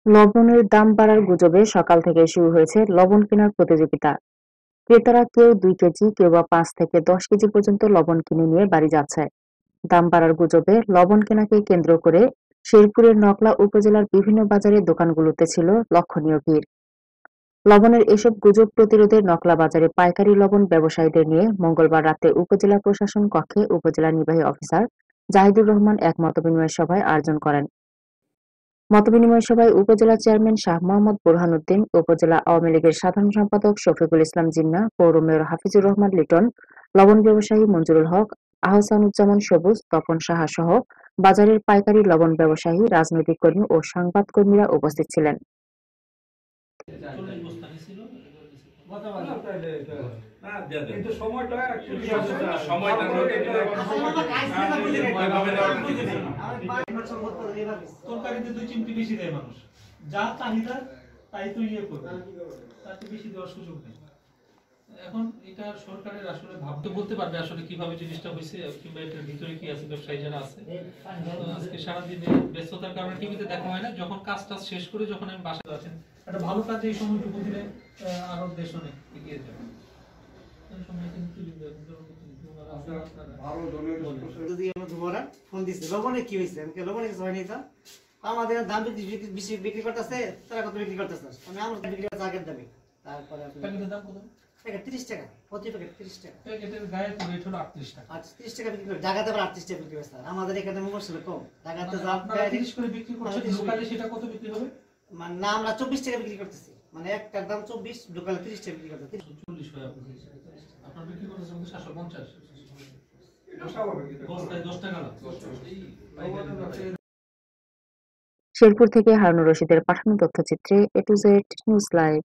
লবণের দাম বাড়ার গুজবে সকাল থেকে শুরু হয়েছে লবণ কেনার প্রতিযোগিতা। ক্রেতারা কেউ 2 কেজি, কেউ বা 5 থেকে 10 কেজি পর্যন্ত লবণ কিনে নিয়ে বাড়ি যাচ্ছে। দাম বাড়ার গুজবে লবণ কেনাকে কেন্দ্র করে শেরপুরের নকলা উপজেলার বিভিন্ন বাজারের দোকানগুলোতে ছিল লক্ষণীয় ভিড়। লবণের এসব গুজব প্রতিরোধে নকলা বাজারে পাইকারি লবণ ব্যবসায়ীদের নিয়ে মঙ্গলবার রাতে উপজেলা প্রশাসন কক্ষে উপজেলা নির্বাহী অফিসার জাহিদুর রহমান এক মতবিনিময় সভায় আয়োজন করেন। মতবিনিময় সভায় উপজেলা চেয়ারম্যান শাহ মোহাম্মদ বুরহানুদ্দিন, উপজেলা আওয়ামী লীগের সাধারণ সম্পাদক শফিকুল ইসলাম জিন্নাহ, পৌর মেয়র হাফিজুর রহমান লিটন, লবণ ব্যবসায়ী মঞ্জুরুল হক, আহসানুজ্জামান সবুজ, তপন সাহা সহ বাজারের পাইকারি লবণ ব্যবসায়ী, রাজনৈতিক কর্মী ও সংবাদকর্মীরা উপস্থিত ছিলেন। তরকারিতে 2 চিমটি বেশি দেয় মানুষ, যা চাহিদা তাই তো করবে, তার চেয়ে বেশি দেওয়ার সুযোগ নেই। এখন এটা সরকারের আসলে ভাবতে বলতে পারবে আসলে কিভাবে জিনিসটা হয়েছে কিংবা এটার ভিতরে কি আছে, ব্যবসায়ী যারা আছে। তো আজকে সারাদিনে ব্যস্ততার কারণে টিভিতে দেখা হয় না, যখন কাজটা শেষ করে যখন আমি বাসায় আছেন একটা ভালো কাজে এই সময়টুকু দিলে আরো দেশ অনেক এগিয়ে যাবে। আমাদের দাম বিক্রি করতেছে, তারা কত বিক্রি করতেছে, আমরা বিক্রি করতে আগের দামে। তারপরে 30 টাকা প্রতি প্যাকেট, 30 টাকা প্যাকেটের গায়ে রেট হলো 38 টাকা। 30 টাকা বিক্রি করে, ঢাকাতে আবার 38 টাকা বিক্রি করে স্যার। আমাদের এখানে মূল্য কম, ঢাকাতে যা 30 করে বিক্রি করছেন, লোকালে সেটা কত বিক্রি হবে? মানে না, আমরা 24 টাকা বিক্রি করতেছি, মানে একটার দাম 24, লোকালে 30 টাকা বিক্রি করতেছি। 40 হয় আপনারা বিক্রি করতেছেন 750, এটা স্বাভাবিক, বস্তায় 10 টাকা লাভ। শেরপুর থেকে হারুনুর রশিদের পাঠানো তথ্যচিত্রে A to Z news live.